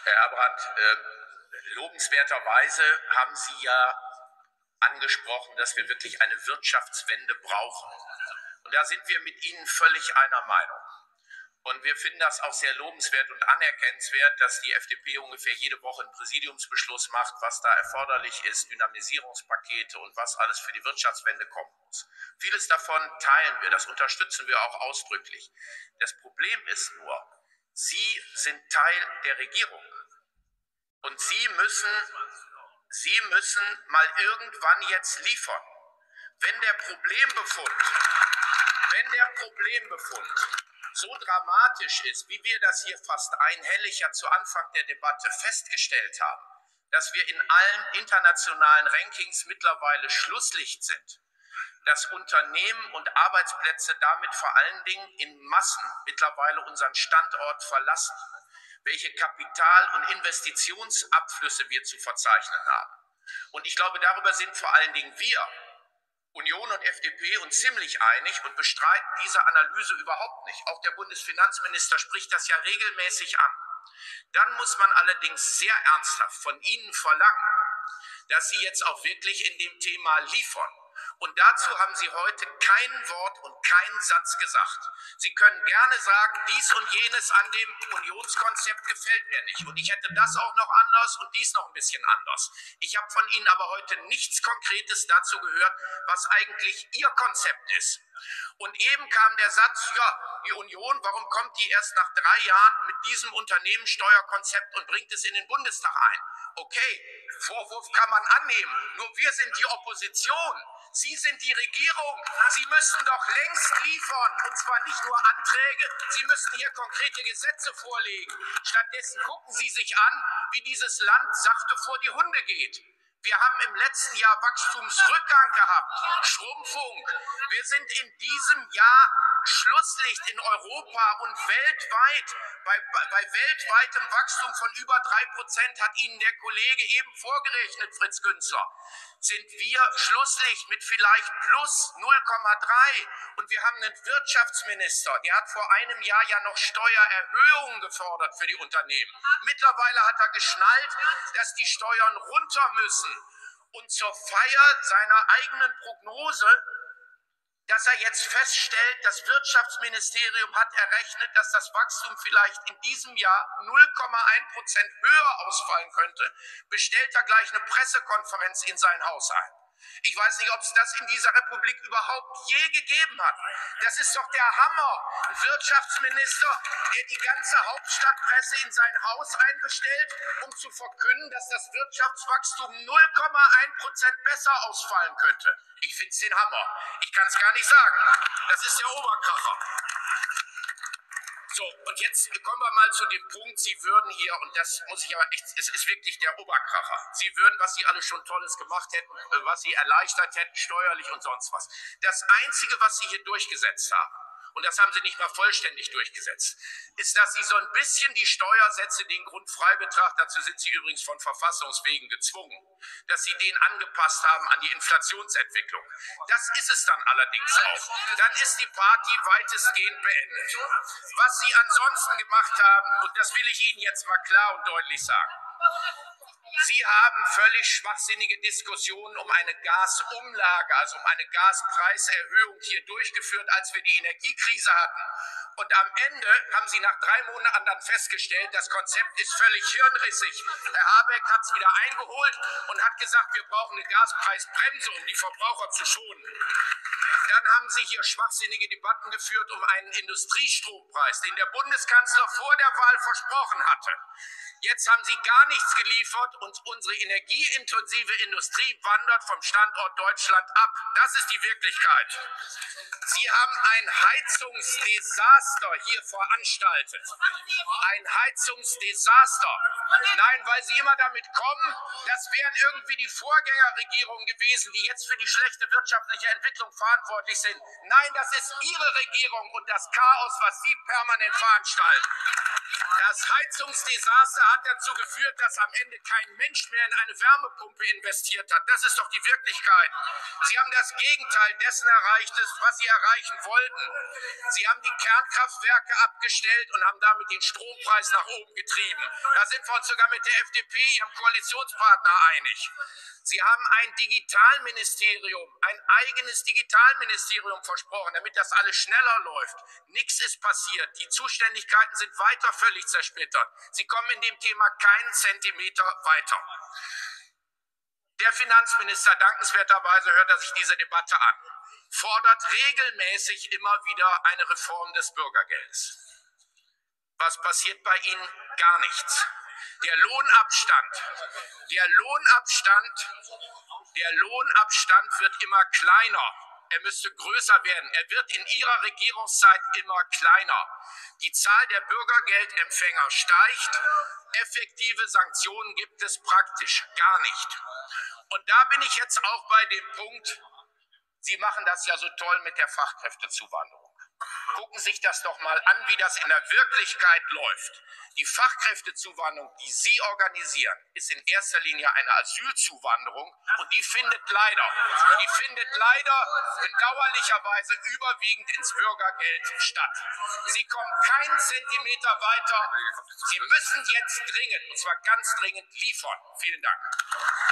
Herr Herbrandt, lobenswerterweise haben Sie ja angesprochen, dass wir wirklich eine Wirtschaftswende brauchen. Und da sind wir mit Ihnen völlig einer Meinung. Und wir finden das auch sehr lobenswert und anerkennenswert, dass die FDP ungefähr jede Woche einen Präsidiumsbeschluss macht, was da erforderlich ist, Dynamisierungspakete und was alles für die Wirtschaftswende kommen muss. Vieles davon teilen wir, das unterstützen wir auch ausdrücklich. Das Problem ist nur, Sie sind Teil der Regierung. Und Sie müssen mal irgendwann jetzt liefern. Wenn der Problembefund so dramatisch ist, wie wir das hier fast einhellig ja zu Anfang der Debatte festgestellt haben, dass wir in allen internationalen Rankings mittlerweile Schlusslicht sind, dass Unternehmen und Arbeitsplätze damit vor allen Dingen in Massen mittlerweile unseren Standort verlassen, welche Kapital- und Investitionsabflüsse wir zu verzeichnen haben. Und ich glaube, darüber sind vor allen Dingen wir, Union und FDP, uns ziemlich einig und bestreiten diese Analyse überhaupt nicht. Auch der Bundesfinanzminister spricht das ja regelmäßig an. Dann muss man allerdings sehr ernsthaft von Ihnen verlangen, dass Sie jetzt auch wirklich in dem Thema liefern. Und dazu haben Sie heute kein Wort und keinen Satz gesagt. Sie können gerne sagen, dies und jenes an dem Unionskonzept gefällt mir nicht. Und ich hätte das auch noch anders und dies noch ein bisschen anders. Ich habe von Ihnen aber heute nichts Konkretes dazu gehört, was eigentlich Ihr Konzept ist. Und eben kam der Satz, ja, die Union, warum kommt die erst nach 3 Jahren mit diesem Unternehmenssteuerkonzept und bringt es in den Bundestag ein? Okay, Vorwurf kann man annehmen, nur wir sind die Opposition. Sie sind die Regierung. Sie müssten doch längst liefern. Und zwar nicht nur Anträge, Sie müssten hier konkrete Gesetze vorlegen. Stattdessen gucken Sie sich an, wie dieses Land sachte vor die Hunde geht. Wir haben im letzten Jahr Wachstumsrückgang gehabt, Schrumpfung. Wir sind in diesem Jahr Schlusslicht in Europa und weltweit. Bei weltweitem Wachstum von über 3% hat Ihnen der Kollege eben vorgerechnet, Fritz Günzler. Sind wir Schlusslicht mit vielleicht plus 0,3. Und wir haben einen Wirtschaftsminister, der hat vor einem Jahr ja noch Steuererhöhungen gefordert für die Unternehmen. Mittlerweile hat er geschnallt, dass die Steuern runter müssen. Und zur Feier seiner eigenen Prognose, dass er jetzt feststellt, das Wirtschaftsministerium hat errechnet, dass das Wachstum vielleicht in diesem Jahr 0,1% höher ausfallen könnte, bestellt er gleich eine Pressekonferenz in sein Haus ein. Ich weiß nicht, ob es das in dieser Republik überhaupt je gegeben hat. Das ist doch der Hammer. Ein Wirtschaftsminister, der die ganze Hauptstadtpresse in sein Haus einbestellt, um zu verkünden, dass das Wirtschaftswachstum 0,1% besser ausfallen könnte. Ich finde es den Hammer. Ich kann es gar nicht sagen. Das ist der Oberkracher. So, und jetzt kommen wir mal zu dem Punkt, Sie würden hier, und das muss ich aber echt, es ist wirklich der Oberkracher, Sie würden, was Sie alles schon Tolles gemacht hätten, was Sie erleichtert hätten, steuerlich und sonst was. Das Einzige, was Sie hier durchgesetzt haben, und das haben Sie nicht mal vollständig durchgesetzt, ist, dass Sie so ein bisschen die Steuersätze, den Grundfreibetrag, dazu sind Sie übrigens von Verfassungswegen gezwungen, dass Sie den angepasst haben an die Inflationsentwicklung. Das ist es dann allerdings auch. Dann ist die Party weitestgehend beendet. Was Sie ansonsten gemacht haben, und das will ich Ihnen jetzt mal klar und deutlich sagen, Sie haben völlig schwachsinnige Diskussionen um eine Gasumlage, also um eine Gaspreiserhöhung hier durchgeführt, als wir die Energiekrise hatten. Und am Ende haben Sie nach 3 Monaten dann festgestellt, das Konzept ist völlig hirnrissig. Herr Habeck hat es wieder eingeholt und hat gesagt, wir brauchen eine Gaspreisbremse, um die Verbraucher zu schonen. Dann haben Sie hier schwachsinnige Debatten geführt um einen Industriestrompreis, den der Bundeskanzler vor der Wahl versprochen hatte. Jetzt haben Sie gar nichts geliefert und unsere energieintensive Industrie wandert vom Standort Deutschland ab. Das ist die Wirklichkeit. Sie haben ein Heizungsdesaster hier veranstaltet. Ein Heizungsdesaster. Nein, weil Sie immer damit kommen, das wären irgendwie die Vorgängerregierungen gewesen, die jetzt für die schlechte wirtschaftliche Entwicklung verantwortlich sind. Nein, das ist Ihre Regierung und das Chaos, was Sie permanent veranstalten. Das Heizungsdesaster hat dazu geführt, dass am Ende kein Mensch mehr in eine Wärmepumpe investiert hat. Das ist doch die Wirklichkeit. Sie haben das Gegenteil dessen erreicht, was Sie erreichen wollten. Sie haben die Kernkraftwerke abgestellt und haben damit den Strompreis nach oben getrieben. Da sind wir uns sogar mit der FDP, Ihrem Koalitionspartner, einig. Sie haben ein Digitalministerium, ein eigenes Digitalministerium versprochen, damit das alles schneller läuft. Nichts ist passiert. Die Zuständigkeiten sind weiter völlig zersplittert. Sie kommen in dem Thema keinen Zentimeter weiter. Der Finanzminister, dankenswerterweise hört er sich diese Debatte an, fordert regelmäßig immer wieder eine Reform des Bürgergelds. Was passiert bei Ihnen? Gar nichts. Der Lohnabstand wird immer kleiner. Er müsste größer werden. Er wird in Ihrer Regierungszeit immer kleiner. Die Zahl der Bürgergeldempfänger steigt. Effektive Sanktionen gibt es praktisch gar nicht. Und da bin ich jetzt auch bei dem Punkt, Sie machen das ja so toll mit der Fachkräftezuwanderung. Gucken Sie sich das doch mal an, wie das in der Wirklichkeit läuft. Die Fachkräftezuwanderung, die Sie organisieren, ist in erster Linie eine Asylzuwanderung und die findet leider bedauerlicherweise überwiegend ins Bürgergeld statt. Sie kommen keinen Zentimeter weiter. Sie müssen jetzt dringend, und zwar ganz dringend, liefern. Vielen Dank.